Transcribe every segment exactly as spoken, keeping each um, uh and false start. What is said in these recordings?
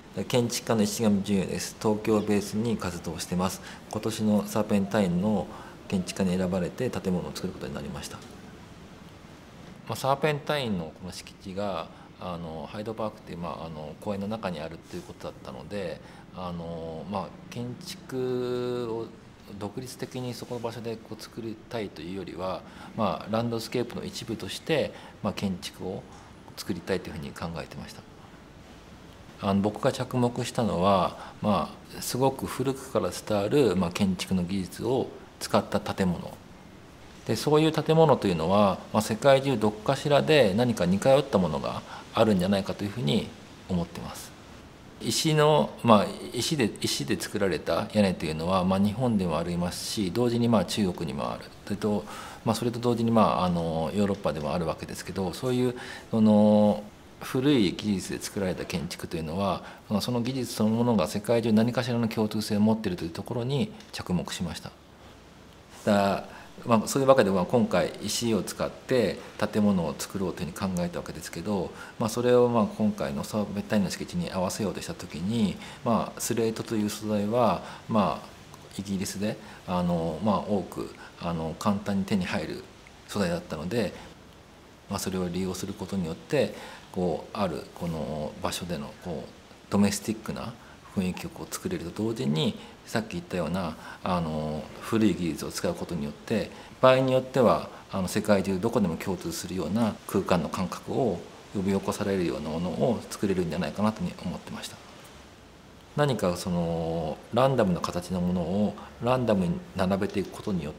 建築家の石上純也です。東京をベースに活動してます。今年のサーペンタインの建築家に選ばれて建物を作ることになりました。まあ、サーペンタインのこの敷地があのハイドパークっていう、まあ、あの公園の中にあるっていうことだったので、あの、まあ、建築を独立的にそこの場所でこう作りたいというよりは、まあ、ランドスケープの一部として、まあ、建築を作りたいというふうに考えてました。あの僕が着目したのは、まあ、すごく古くから伝わる、まあ、建築の技術を使った建物で、そういう建物というのは、まあ、世界中どこかしらで何か似通ったものがあるんじゃないかというふうに思ってます。石の、まあ、石で石で作られた屋根というのは、まあ、日本でもありますし、同時にまあ中国にもある。それと、まあ、それと同時にまああのヨーロッパでもあるわけですけど、そういうその古い技術で作られた建築というのは、その技術そのものが世界中何かしらの共通性を持っているというところに着目しました。だまあ、そういうわけで、まあ、今回石を使って建物を作ろうというふうに考えたわけですけど、まあ、それをまあ今回のサーペンタインの敷地に合わせようとした時に、まあ、スレートという素材は、まあ、イギリスであの、まあ、多くあの簡単に手に入る素材だったので、まあ、それを利用することによってこうあるこの場所でのこうドメスティックな雰囲気をこう作れると同時に、さっき言ったようなあの古い技術を使うことによって、場合によってはあの世界中どこでも共通するような空間の感覚を呼び起こされるようなものを作れるんじゃないかなと思ってました。何かそのランダムな形のものをランダムに並べていくことによって、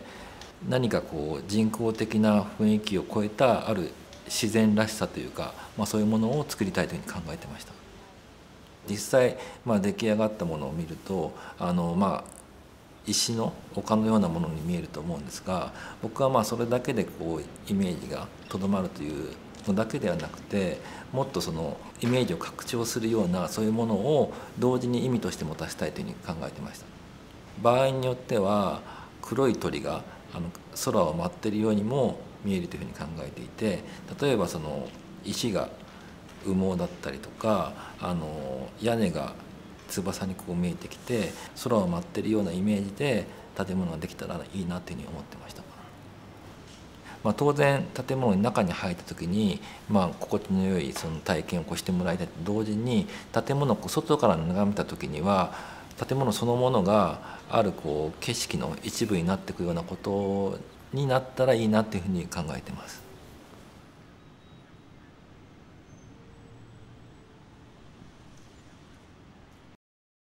何かこう人工的な雰囲気を超えたある自然らしさというか、まあ、そういうものを作りたいというふうに考えてました。実際、まあ、出来上がったものを見ると、あのまあ石の丘のようなものに見えると思うんですが、僕はまあそれだけでこうイメージがとどまるというのだけではなくて、もっとそのイメージを拡張するようなそういうものを同時に意味として持たせたいというふうに考えてました。場合によっては黒い鳥があの空を舞っているようにも見えるというふうに考えていて、例えばその石が羽毛だったりとか、あの屋根が翼にこう見えてきて空を舞っているようなイメージで建物ができたらいいなというふうに思ってました。まあ、当然建物の中に入った時に、まあ、心地の良いその体験をこうしてもらいたいと同時に、建物を外から眺めた時には建物そのものがあるこう景色の一部になっていくようなことになったらいいなというふうに考えてます。